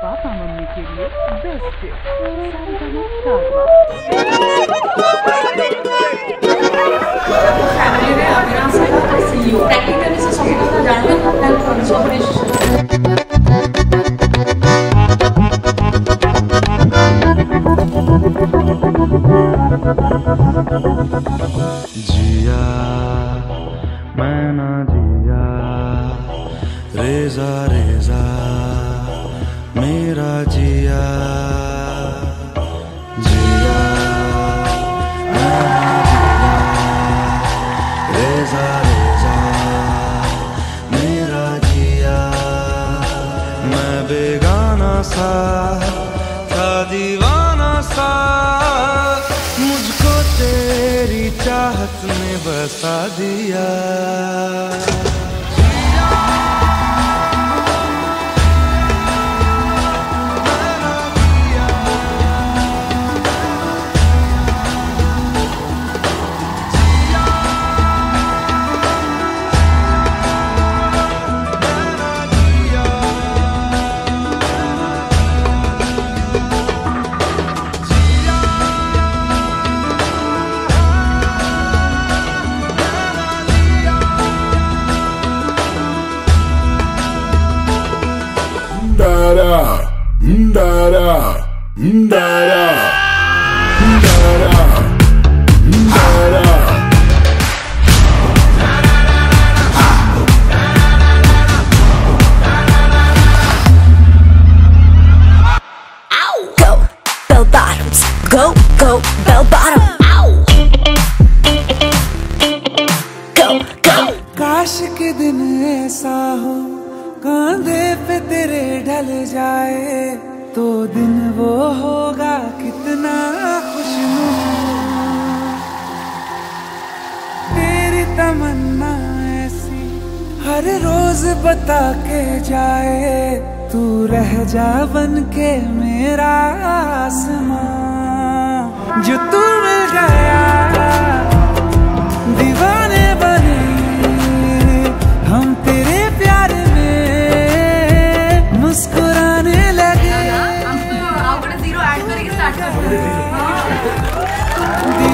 Papa mummy के लिए best family रे अविनाश है सीईओ टेक्निकली से सब কথা জানবেন হেল্প সব जिया मैं ना जिया रेजा रेजा मेरा जिया जिया मैं ना जिया रेजा रेजा मेरा जिया मैं बेगाना सा था दीवाना सा मुझको तेरी चाहत ने बसा दिया। Go, go, bell bottom. Ow. Go, go. काश के दिन ऐसा हो कांधे पे तेरे ढल जाए तो दिन वो होगा कितना खुशनुमा। तेरी तमन्ना ऐसी हर रोज बता के जाए तू रह जा बन के मेरा आसमां। जो तू मिल गया दीवाने बने हम तेरे प्यार में मुस्कुराने लगे। आप 0 ऐड करके स्टार्ट कर